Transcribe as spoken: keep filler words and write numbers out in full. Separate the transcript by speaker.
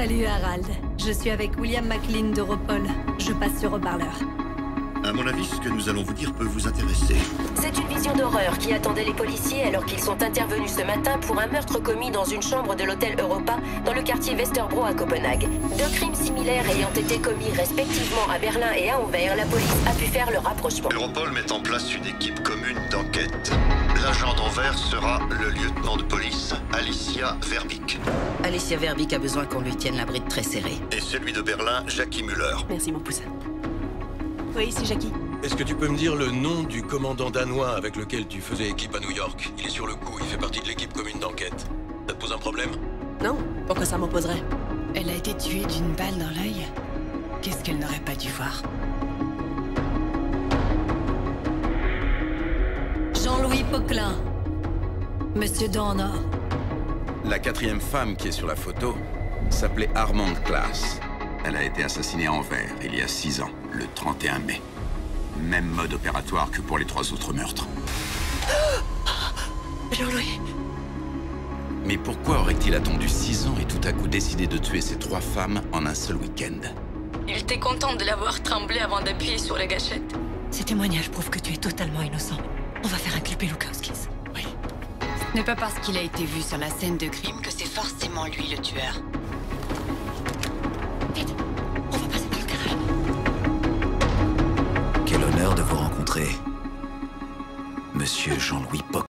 Speaker 1: Salut Harald, je suis avec William McLean d'Europol. Je passe sur haut-parleur.
Speaker 2: À mon avis, ce que nous allons vous dire peut vous intéresser.
Speaker 3: C'est une vision d'horreur qui attendait les policiers alors qu'ils sont intervenus ce matin pour un meurtre commis dans une chambre de l'hôtel Europa dans le quartier Westerbro à Copenhague. Deux crimes similaires ayant été commis respectivement à Berlin et à Anvers, la police a pu faire le rapprochement.
Speaker 2: Europol met en place une équipe commune d'enquête. L'agent d'Anvers sera le lieutenant de police Alicia Verbeek.
Speaker 4: Alicia Verbeek a besoin qu'on lui tienne la bride très serrée.
Speaker 2: Et celui de Berlin, Jackie Müller.
Speaker 5: Merci mon poussin. Oui, c'est Jackie.
Speaker 6: Est-ce que tu peux me dire le nom du commandant danois avec lequel tu faisais équipe à New York? Il est sur le coup, il fait partie de l'équipe commune d'enquête. Ça te pose un problème?
Speaker 5: Non, pourquoi ça m'opposerait?
Speaker 7: Elle a été tuée d'une balle dans l'œil. Qu'est-ce qu'elle n'aurait pas dû voir?
Speaker 1: Jean-Louis Poquelin. Monsieur Dorner.
Speaker 8: La quatrième femme qui est sur la photo s'appelait Armande Klaas. Elle a été assassinée à Anvers il y a six ans, le trente et un mai. Même mode opératoire que pour les trois autres meurtres.
Speaker 5: Jean-Louis.
Speaker 8: Mais pourquoi aurait-il attendu six ans et tout à coup décidé de tuer ces trois femmes en un seul week-end?
Speaker 7: Il était content de l'avoir tremblé avant d'appuyer sur la gâchette.
Speaker 1: Ces témoignages prouvent que tu es totalement innocent. On va faire inculper Lukowskis.
Speaker 7: Oui. Ce n'est pas parce qu'il a été vu sur la scène de crime que c'est forcément lui le tueur.
Speaker 1: Vite, on va passer dans le garage.
Speaker 9: Quel honneur de vous rencontrer, Monsieur Jean-Louis Poquelin.